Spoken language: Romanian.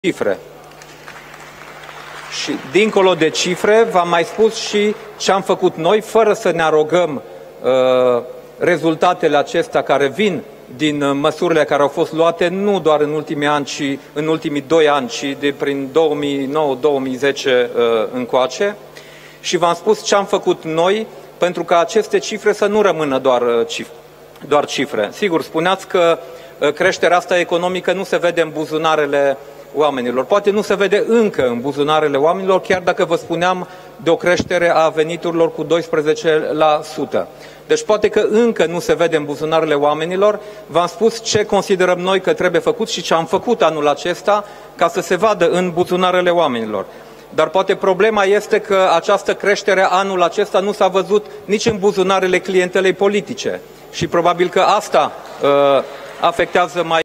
cifre. Și dincolo de cifre, v-am mai spus și ce am făcut noi, fără să ne arogăm rezultatele acestea care vin din măsurile care au fost luate, nu doar în ultimii ani, ci în ultimii 2 ani, ci de prin 2009-2010 încoace. Și v-am spus ce am făcut noi pentru ca aceste cifre să nu rămână doar cifre. Sigur, spuneați că creșterea asta economică nu se vede în buzunarele oamenilor. Poate nu se vede încă în buzunarele oamenilor, chiar dacă vă spuneam de o creștere a veniturilor cu 12%. Deci poate că încă nu se vede în buzunarele oamenilor. V-am spus ce considerăm noi că trebuie făcut și ce am făcut anul acesta ca să se vadă în buzunarele oamenilor. Dar poate problema este că această creștere anul acesta nu s-a văzut nici în buzunarele clientelei politice. Și probabil că asta afectează mai